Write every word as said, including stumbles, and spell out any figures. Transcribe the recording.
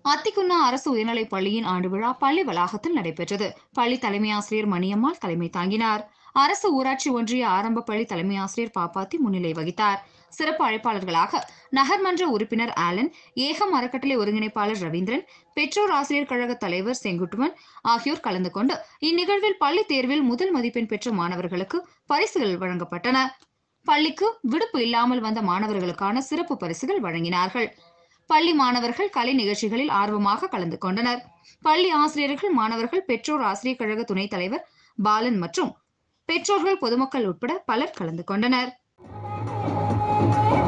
அத்திக்குன்னா அரசு உயர்நிலைப் பள்ளியின் ஆண்டு விழா பள்ளி வளாகத்தில் நடைபெற்றது. பள்ளி தலைமை ஆசிரியர் மணியம்மாள் தலைமை தாங்கினார். அரசு ஊராட்சி ஒன்றிய ஆரம்ப பள்ளி தலைமை ஆசிரியர் பாப்பாத்தி முன்னிலை வகித்தார். சிறப்பு அழைப்பாளர்களாக நகர்மன்ற உறுப்பினர் ஆலன், ஏகம் அறக்கட்டளை ஒருங்கிணைப்பாளர் ரவீந்திரன், பெற்றோர் ஆசிரியர் கழக தலைவர் செங்குட்டுவன் ஆகியோர் கலந்து கொண்டு இந்நிகழ்வில் பள்ளி தேர்வில் முதல் மதிப்பெண் பெற்ற மாணவர்களுக்கு பரிசுகள் வழங்கப்பட்டன. பள்ளிக்கு விடுப்பு இல்லாமல் வந்த மாணவர்களுக்கான சிறப்பு பரிசுகள் வழங்கினார்கள். பள்ளி மாணவர்கள் கலை நிகழ்ச்சிகளில் ஆர்வமாக கலந்து கொண்டனர். பள்ளி ஆசிரியர்கள், மாணவர்கள், பெற்றோர் ஆசிரியர் கழக துணைத் தலைவர் பாலன் மற்றும் பெற்றோர்கள், பொதுமக்கள் உட்பட பலர் கலந்து கொண்டனர்.